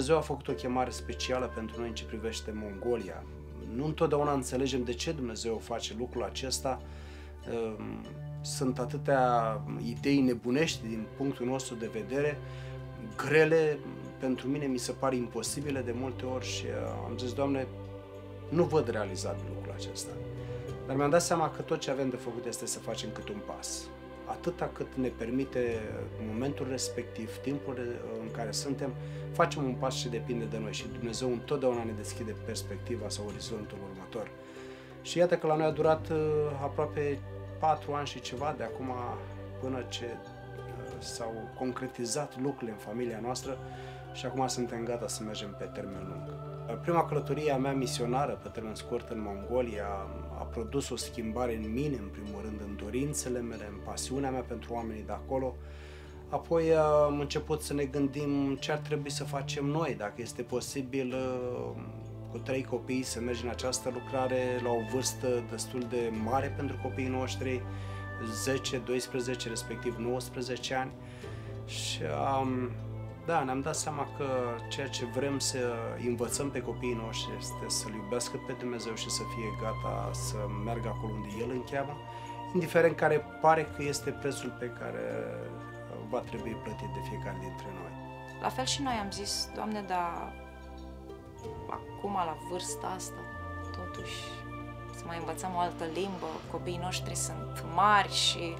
Dumnezeu a făcut o chemare specială pentru noi în ce privește Mongolia. Nu întotdeauna înțelegem de ce Dumnezeu face lucrul acesta. Sunt atâtea idei nebunești din punctul nostru de vedere, grele, pentru mine mi se par imposibile de multe ori și am zis, Doamne, nu văd realizabil lucrul acesta. Dar mi-am dat seama că tot ce avem de făcut este să facem cât un pas. Atâta cât ne permite momentul respectiv, timpul în care suntem, facem un pas ce depinde de noi și Dumnezeu întotdeauna ne deschide perspectiva sau orizontul următor. Și iată că la noi a durat aproape 4 ani și ceva de acum până ce s-au concretizat lucrurile în familia noastră și acum suntem gata să mergem pe termen lung. Prima călătorie a mea misionară pe termen scurt în Mongolia a produs o schimbare în mine, în primul rând, în dorințele mele, în pasiunea mea pentru oamenii de acolo. Apoi am început să ne gândim ce ar trebui să facem noi, dacă este posibil cu 3 copii să mergem în această lucrare la o vârstă destul de mare pentru copiii noștri, 10, 12, respectiv 19 ani. Și da, ne-am dat seama că ceea ce vrem să învățăm pe copiii noștri este să-L iubească pe Dumnezeu și să fie gata să meargă acolo unde El îi cheamă, indiferent care pare că este prețul pe care va trebui plătit de fiecare dintre noi. La fel și noi am zis, Doamne, dar acum la vârsta asta, totuși, să mai învățăm o altă limbă, copiii noștri sunt mari și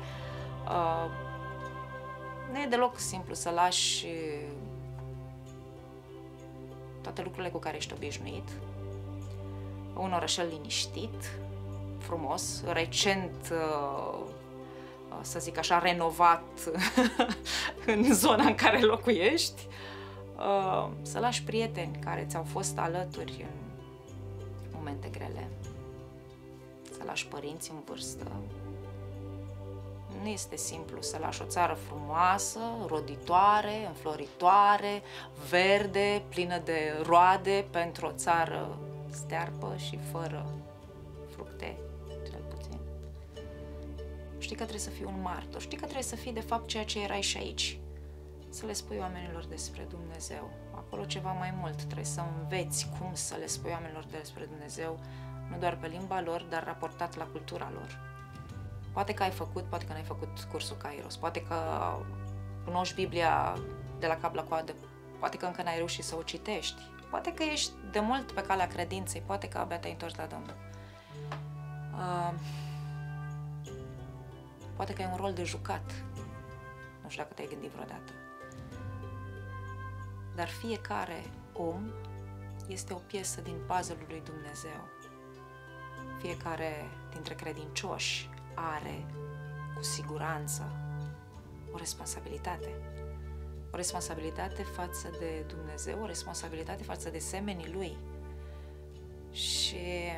nu e deloc simplu să lași toate lucrurile cu care ești obișnuit. Un orășel liniștit, frumos, recent, să zic așa, renovat în zona în care locuiești, să lași prieteni care ți-au fost alături în momente grele, să lași părinți în vârstă. Nu este simplu să lași o țară frumoasă, roditoare, înfloritoare, verde, plină de roade, pentru o țară stearpă și fără fructe, cel puțin. Știi că trebuie să fii un martor, știi că trebuie să fii de fapt ceea ce erai și aici. Să le spui oamenilor despre Dumnezeu. Acolo ceva mai mult, trebuie să înveți cum să le spui oamenilor despre Dumnezeu, nu doar pe limba lor, dar raportat la cultura lor. Poate că ai făcut, poate că n-ai făcut cursul Kairos, poate că cunoști Biblia de la cap la coadă, poate că încă n-ai reușit să o citești, poate că ești de mult pe calea credinței, poate că abia te-ai întors la Domnul. Poate că ai un rol de jucat, nu știu dacă te-ai gândit vreodată. Dar fiecare om este o piesă din puzzle-ul lui Dumnezeu. Fiecare dintre credincioși are cu siguranță o responsabilitate. O responsabilitate față de Dumnezeu, o responsabilitate față de semenii Lui. Și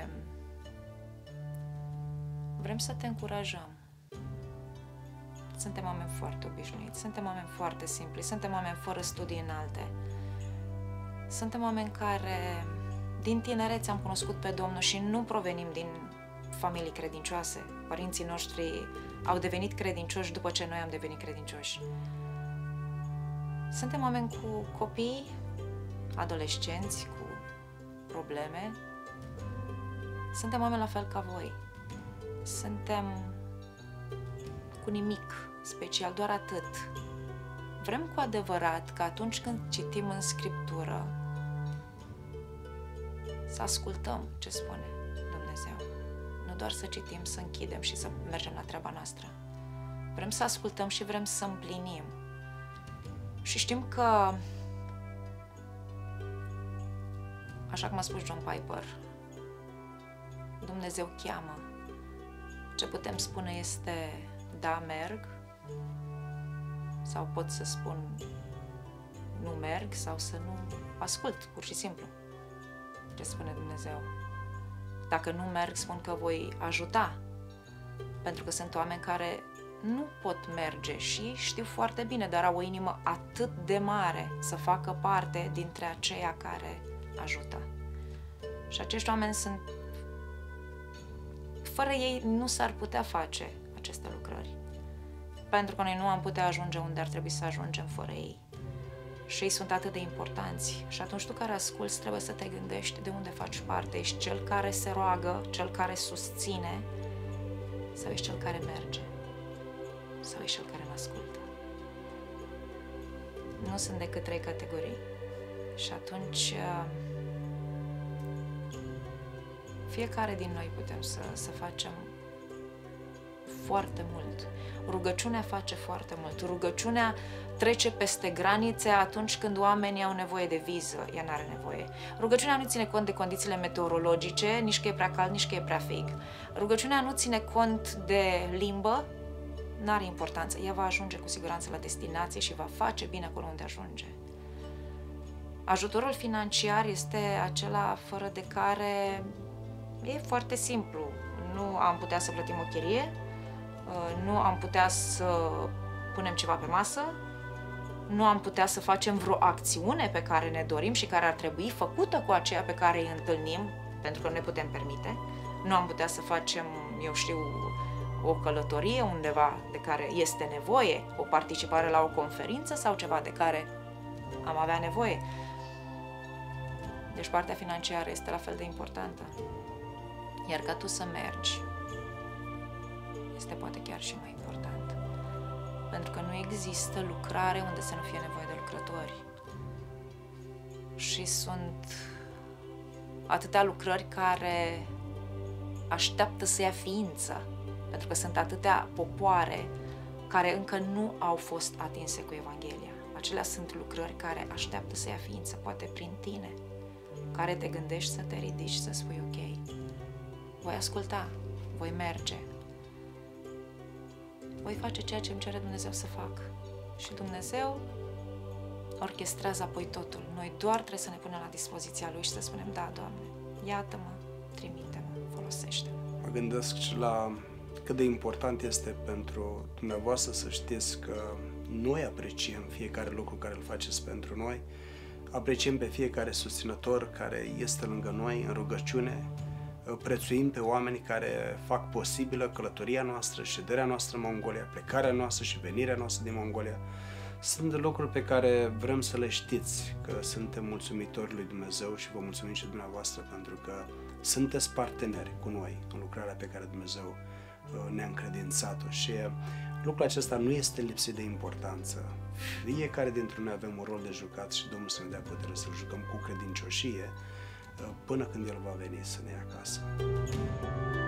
vrem să te încurajăm. Suntem oameni foarte obișnuiți, suntem oameni foarte simpli, suntem oameni fără studii înalte. Suntem oameni care din tinerețe am cunoscut pe Domnul și nu provenim din familii credincioase. Părinții noștri au devenit credincioși după ce noi am devenit credincioși. Suntem oameni cu copii, adolescenți, cu probleme. Suntem oameni la fel ca voi. Suntem cu nimic special, doar atât. Vrem cu adevărat că atunci când citim în Scriptură să ascultăm ce spune Dumnezeu. Nu doar să citim, să închidem și să mergem la treaba noastră. Vrem să ascultăm și vrem să împlinim. Și știm că, așa cum a spus John Piper, Dumnezeu cheamă. Ce putem spune este da, merg, sau pot să spun nu merg, sau să nu ascult, pur și simplu, ce spune Dumnezeu. Dacă nu merg, spun că voi ajuta, pentru că sunt oameni care nu pot merge și știu foarte bine, dar au o inimă atât de mare să facă parte dintre aceia care ajută. Și acești oameni sunt... Fără ei nu s-ar putea face aceste lucrări, pentru că noi nu am putea ajunge unde ar trebui să ajungem fără ei. și ei sunt atât de importanți. Și atunci tu care asculți trebuie să te gândești de unde faci parte. Ești cel care se roagă, cel care susține, sau ești cel care merge, sau ești cel care nu ascultă. Nu sunt decât 3 categorii. Și atunci fiecare din noi putem să facem foarte mult. Rugăciunea face foarte mult. Rugăciunea trece peste granițe atunci când oamenii au nevoie de viză, ea n-are nevoie. Rugăciunea nu ține cont de condițiile meteorologice, nici că e prea cald, nici că e prea frig. Rugăciunea nu ține cont de limbă, n-are importanță. Ea va ajunge cu siguranță la destinație și va face bine acolo unde ajunge. Ajutorul financiar este acela fără de care e foarte simplu. Nu am putea să plătim o chirie, nu am putea să punem ceva pe masă, nu am putea să facem vreo acțiune pe care ne dorim și care ar trebui făcută cu aceea pe care îi întâlnim, pentru că nu ne putem permite. Nu am putea să facem, eu știu, o călătorie undeva de care este nevoie, o participare la o conferință sau ceva de care am avea nevoie. Deci partea financiară este la fel de importantă. Iar ca tu să mergi, este poate chiar și mai important. Pentru că nu există lucrare unde să nu fie nevoie de lucrători. Și sunt atâtea lucrări care așteaptă să ia ființă. Pentru că sunt atâtea popoare care încă nu au fost atinse cu Evanghelia. Acelea sunt lucrări care așteaptă să ia ființă, poate prin tine, care te gândești să te ridici, să spui ok, voi asculta, voi merge, voi face ceea ce îmi cere Dumnezeu să fac. Și Dumnezeu orchestrează apoi totul. Noi doar trebuie să ne punem la dispoziția Lui și să spunem, da, Doamne, iată-mă, trimite-mă, folosește-mă. Mă gândesc și la cât de important este pentru dumneavoastră să știți că noi apreciem fiecare lucru care îl faceți pentru noi, apreciem pe fiecare susținător care este lângă noi în rugăciune, prețuim pe oamenii care fac posibilă călătoria noastră, șederea noastră în Mongolia, plecarea noastră și venirea noastră din Mongolia. Sunt lucruri pe care vrem să le știți, că suntem mulțumitori lui Dumnezeu și vă mulțumim și dumneavoastră pentru că sunteți parteneri cu noi în lucrarea pe care Dumnezeu ne-a încredințat-o și lucrul acesta nu este lipsit de importanță. Fiecare dintre noi avem un rol de jucat și Domnul să ne dea putere să-l jucăm cu credincioșie până când El va veni să ne ia acasă.